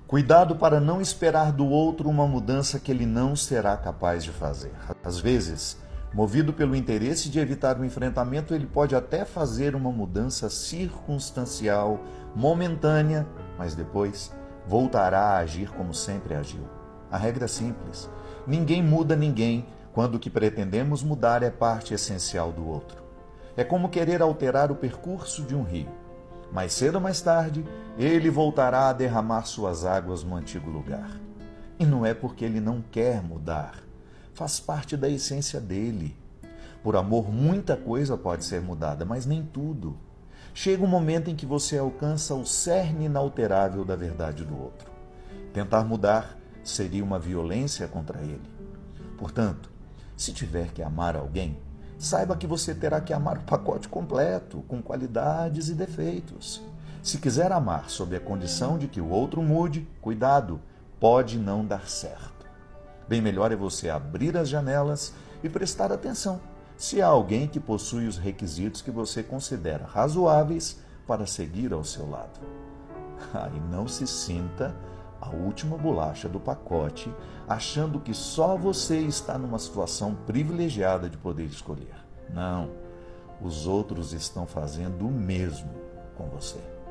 Cuidado para não esperar do outro uma mudança que ele não será capaz de fazer. Às vezes, movido pelo interesse de evitar o enfrentamento, ele pode até fazer uma mudança circunstancial, momentânea, mas depois voltará a agir como sempre agiu. A regra é simples: ninguém muda ninguém quando o que pretendemos mudar é parte essencial do outro. É como querer alterar o percurso de um rio. Mais cedo ou mais tarde, ele voltará a derramar suas águas no antigo lugar. E não é porque ele não quer mudar. Faz parte da essência dele. Por amor, muita coisa pode ser mudada, mas nem tudo. Chega um momento em que você alcança o cerne inalterável da verdade do outro. Tentar mudar seria uma violência contra ele. Portanto, se tiver que amar alguém, saiba que você terá que amar o pacote completo, com qualidades e defeitos. Se quiser amar sob a condição de que o outro mude, cuidado, pode não dar certo. Bem melhor é você abrir as janelas e prestar atenção se há alguém que possui os requisitos que você considera razoáveis para seguir ao seu lado. E não se sinta a última bolacha do pacote, achando que só você está numa situação privilegiada de poder escolher. Não, os outros estão fazendo o mesmo com você.